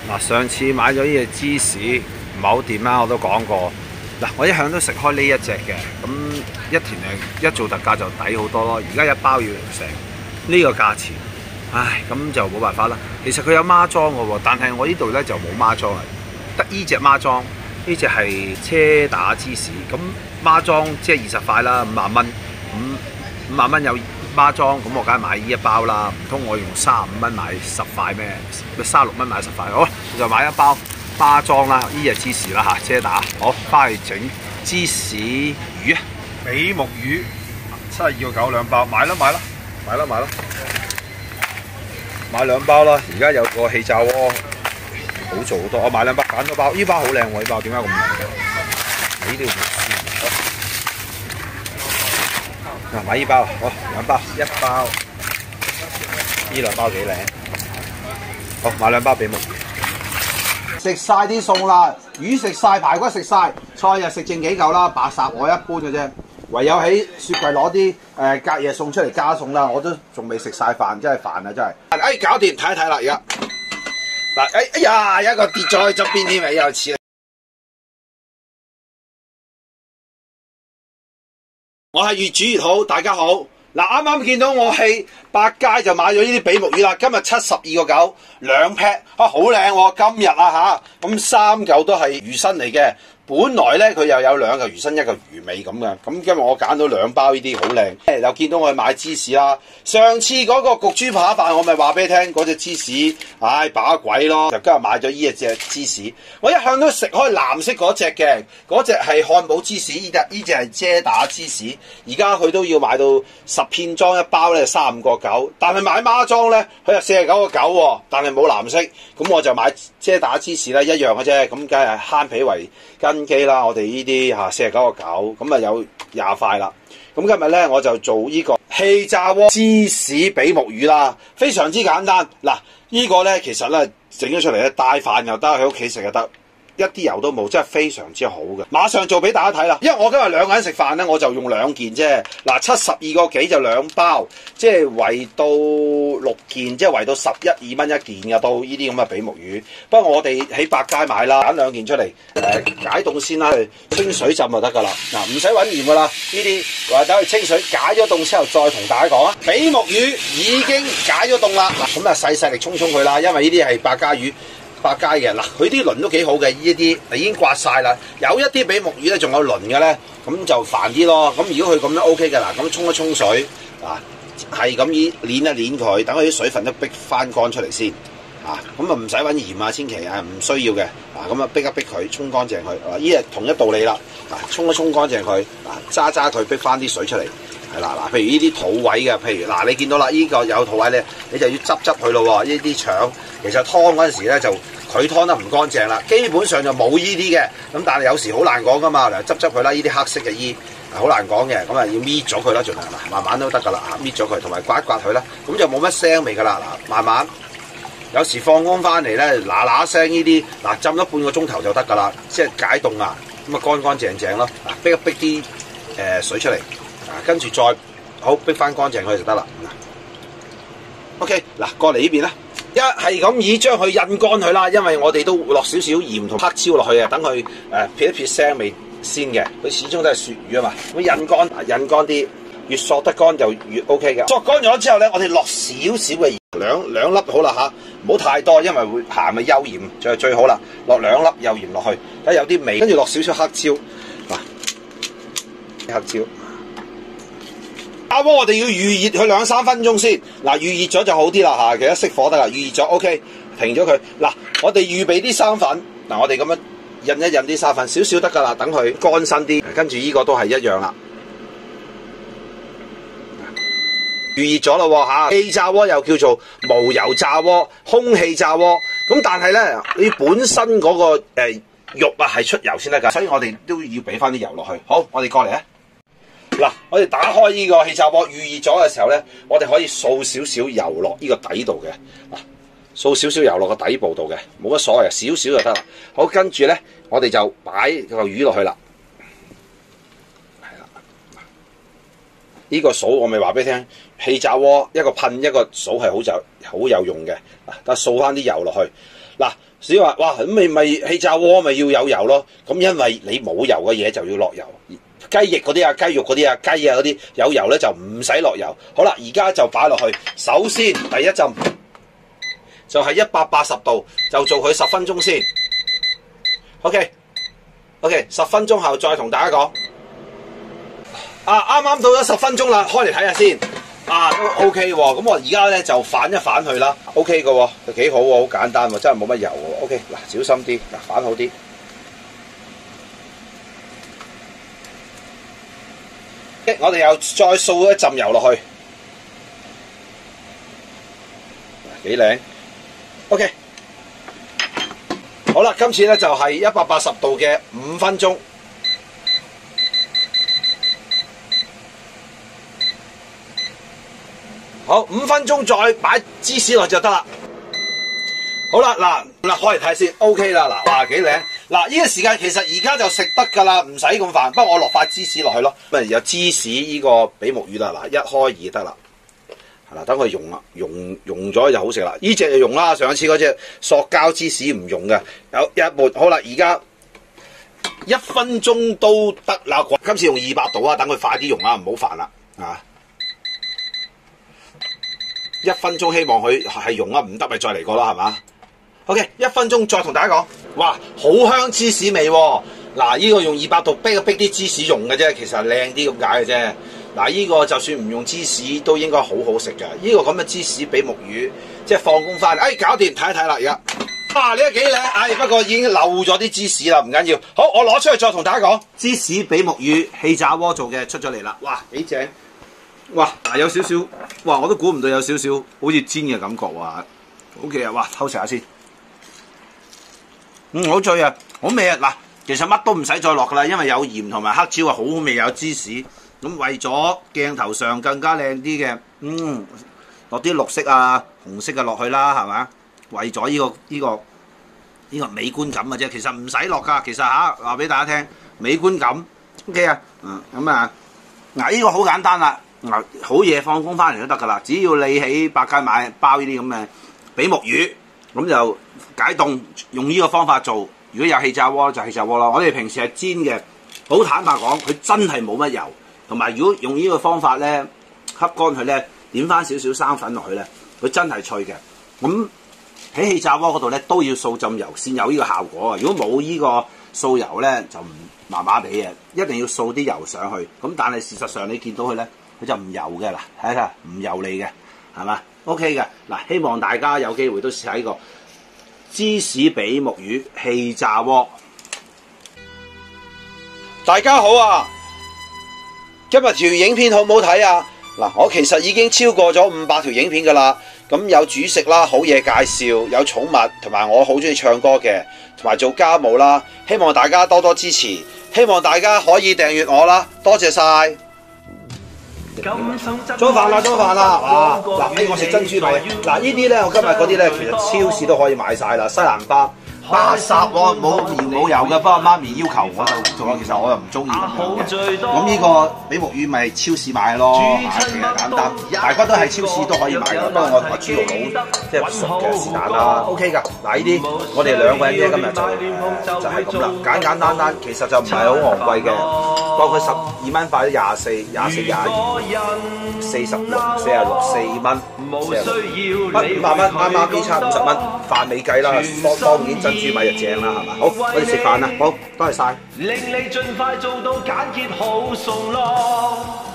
嗱，上次買咗呢隻芝士唔係好掂啦，我都講過。嗱，我一向都食開呢一隻嘅，咁一田一做特價就抵好多咯。而家一包要成呢個價錢，唉，咁就冇辦法啦。其實佢有孖裝嘅喎，但係我呢度咧就冇孖裝啊，得呢隻孖裝，呢隻係車打芝士。咁孖裝即係20塊啦，50蚊，五萬蚊有孖裝，咁我梗係買呢一包啦。唔通我用35蚊買10塊咩？36蚊買10塊，好，我就買一包。孖裝啦，呢隻芝士啦嚇，車打好，翻去整芝士魚啊，比目魚72個9兩包，買啦，買2包啦。而家有個氣炸鍋，好做好多。我買2包，揀咗包，呢包好靚喎，呢包點解咁靚嘅？呢啲嗱，買呢包，好2包，1包，呢2包幾靚。好，買2包比目魚。食晒啲餸啦，魚食晒，排骨食晒，菜又食剩幾嚿啦，白霎我一般嘅啫。唯有喺雪櫃攞啲隔夜餸出嚟加餸啦，我都仲未食晒飯，真係煩啊！真係。哎，搞掂，睇一睇啦，而家嗱，哎呀，有一個跌咗去側邊添，又似。我係越煮越好，大家好。嗱，啱啱見到我喺百佳就買咗呢啲比目魚啦，今日72個9兩 pack，好靚喎！今日啊嚇，咁3嚿都係魚身嚟嘅。本來咧佢又有2嚿魚身，1嚿魚尾咁嘅。咁今日我揀到2包呢啲好靚。又見到我去買芝士啦。上次嗰個焗豬扒飯我咪話俾你聽，嗰隻芝士，唉把鬼咯。就今日買咗呢隻芝士。我一向都食開藍色嗰隻嘅，嗰隻係漢堡芝士，呢隻係遮打芝士。而家佢都要買到10片裝1包咧，35個9。但係買孖裝咧，佢就49個9喎，但係冇藍色。咁我就買遮打芝士咧，一樣嘅啫。咁梗係慳皮為根基啦，我哋呢啲49個9，咁啊有20塊啦。咁今日咧我就做呢個氣炸鍋芝士比目魚啦，非常之簡單。嗱，呢個咧其實咧整咗出嚟咧，帶飯又得，喺屋企食又得。一啲油都冇，真係非常之好嘅。馬上做俾大家睇啦，因為我今日2個人食飯咧，我就用2件啫。嗱，72個幾就2包，即係圍到6件，即係圍到11、2蚊一件嘅都呢啲咁嘅比目魚。不過我哋喺百佳買啦，揀2件出嚟，解凍先啦，清水浸就得㗎啦。嗱，唔使揾鹽㗎啦，呢啲或者去清水解咗凍之後再同大家講啊。比目魚已經解咗凍啦，嗱咁啊細力沖佢啦，因為呢啲係百佳魚。百佳嘅嗱，佢啲鱗都幾好嘅，呢啲已經刮晒啦。有一啲比目魚咧，仲有鱗嘅咧，咁就煩啲咯。咁如果佢咁樣 OK 嘅嗱，咁沖一沖水啊，係咁捏一捏佢，等佢啲水分都逼翻乾出嚟先啊。咁啊唔使揾鹽啊，千祈唔需要嘅嗱。咁啊逼一逼佢，沖乾淨佢。呢係同一道理啦。嗱，沖一沖乾淨佢，揸佢，逼翻啲水出嚟。係啦，嗱，譬如呢啲肚位嘅，譬如嗱，你見到啦，呢個有肚位咧，你就要執佢咯喎。呢啲腸其實湯嗰陣時咧就佢湯得唔乾淨啦，基本上就冇呢啲嘅。咁但係有時好難講噶嘛，嚟執佢啦，呢啲黑色嘅衣好難講嘅，咁啊要搣咗佢啦，盡量嗱，慢慢都得噶啦，搣咗佢，同埋刮一刮佢啦，咁就冇乜腥味噶啦。嗱，慢慢有時放工翻嚟咧，嗱聲呢啲嗱浸咗半個鐘頭就得噶啦，即係解凍啊，咁啊乾乾淨淨咯。嗱，逼一逼啲水出嚟。跟住再好逼翻乾淨佢就得啦。OK， 嗱過嚟呢邊啦，一係咁以將佢印乾佢啦，因為我哋都落少少鹽同黑椒落去啊，等佢撇一撇腥味先嘅。佢始終都係鱈魚啊嘛，咁印乾啲，越索得乾就越 OK 嘅。索乾咗之後咧，我哋落少少嘅鹽，兩粒好啦嚇，唔好太多，因為會鹹嘅幼鹽就係最好啦。落2粒幼鹽落去，睇有啲味，跟住落少少黑椒嗱，黑椒。炸鍋我哋要預熱佢2-3分鐘先，嗱預熱咗就好啲啦嚇，其實熄火得啦，預熱咗 OK， 停咗佢。嗱我哋預備啲生粉，嗱我哋咁樣印一印啲生粉，少少得噶啦，等佢乾身啲，跟住呢個都係一樣啦。預熱咗咯嚇，氣炸鍋又叫做無油炸鍋、空氣炸鍋，咁但係咧你本身嗰個肉啊係出油先得㗎，所以我哋都要俾翻啲油落去。好，我哋過嚟啊！嗱，我哋打開呢個氣炸鍋，預熱咗嘅時候咧，我哋可以掃少少油落呢個底度嘅，嗱，掃少少油落個底部度嘅，冇乜所謂，少少就得啦。好，跟住咧，我哋就擺個魚落去啦，係啦，呢個掃我咪話俾你聽，氣炸鍋一個噴一個掃係好有用嘅，嗱，得掃翻啲油落去，嗱， 只話哇咁咪氣炸鍋咪要有油咯。咁因為你冇油嘅嘢就要落油。雞翼嗰啲啊、雞肉嗰啲啊、雞啊嗰啲有油咧就唔使落油。好啦，而家就擺落去。首先第一浸就係180度，就做佢10分鐘先。OK， 10分鐘後再同大家講。啱啱到咗10分鐘啦，開嚟睇下先。都 OK 喎。咁我而家咧就反一反佢啦。OK 嘅喎，幾好喎，好簡單喎，真係冇乜油喎。OK， 嗱，小心啲，反好啲。我哋又再掃一浸油落去，幾靚。OK， 好啦，今次咧就係180度嘅5分鐘。好，5分鐘再擺芝士落就得啦。好啦，嗱，開嚟睇先 ，OK 啦，嗱，哇，幾靚。嗱，呢個時間其實而家就食得㗎啦，唔使咁煩。不過我落塊芝士落去咯，咪有芝士呢個比目魚啦。嗱，一開二得啦，係啦，等佢溶啦，溶咗就好食啦。呢隻就溶啦，上一次嗰隻塑膠芝士唔溶嘅，有一半。好啦，而家1分鐘都得啦。今次用200度啊，等佢快啲溶啦，唔好煩啦，1分鐘希望佢係溶啊，唔得咪再嚟過啦，係嘛？OK， 1分鐘再同大家講，哇，好香芝士味喎！嗱，呢個用200度逼啲芝士溶嘅啫，其實靚啲咁解嘅啫。嗱，呢個就算唔用芝士都應該好好食嘅。呢個咁嘅芝士比目魚，即係放工翻，搞掂，睇一睇啦，而家。呢個幾靚，不過已經漏咗啲芝士啦，唔緊要。好，我攞出去再同大家講，芝士比目魚氣炸鍋做嘅出咗嚟啦，哇，幾正！哇，有少少，哇，我都估唔到有少少好似煎嘅感覺喎。OK 啊，哇，偷食下先。好醉啊，好味啊！嗱，其實乜都唔使再落噶啦，因為有鹽同埋黑椒啊，好味，有芝士。咁為咗鏡頭上更加靚啲嘅，落啲綠色啊、紅色嘅落去啦，係咪？為咗呢個美觀感嘅啫，其實唔使落噶。其實話俾大家聽，美觀感 OK 啊。嗱，呢個好簡單啦。好夜放工翻嚟都得噶啦，只要你喺百佳買包呢啲咁嘅比目魚，咁就解凍，用呢個方法做。如果有氣炸鍋就氣炸鍋啦。我哋平時係煎嘅，好坦白講，佢真係冇乜油。同埋如果用呢個方法咧，吸乾佢咧，點翻少少生粉落去咧，佢真係脆嘅。咁喺氣炸鍋嗰度咧都要掃浸油先有呢個效果啊！如果冇呢個掃油咧，就麻麻地嘅，一定要掃啲油上去。咁但係事實上你見到佢咧，佢就唔油嘅啦，睇下唔油膩嘅，係嘛 ？OK 嘅嗱，希望大家有機會都試下呢個芝士比目魚氣炸鍋。大家好啊！今日條影片好唔好睇啊？嗱，我其實已經超過咗500條影片㗎啦。咁有煮食啦、好嘢介紹、有寵物，同埋我好中意唱歌嘅，同埋做家務啦。希望大家多多支持，希望大家可以訂閱我啦，多謝晒。裝飯啦，哇！嗱，我食珍珠奶。嗱，呢啲咧，我今日嗰啲咧，其實超市都可以買晒啦。西蘭花80喎，冇鹽冇油嘅，不過媽咪要求我就做，其實我又唔中意咁樣嘅。咁呢個比目魚咪超市買咯，其實簡單。大骨都係超市都可以買嘅，不過我同阿豬肉佬即係熟嘅是但啦。OK 㗎，嗱呢啲我哋2個人啫，今日就係咁啦，簡單，其實就唔係好昂貴嘅，包括12蚊塊都24、22、46、46、4蚊，500蚊，啱啱呢餐50蚊，飯未計啦，當然珍珠米就正啦，係嘛？好，我哋食飯啦，好，多謝晒。令你盡快做到簡潔好餸咯。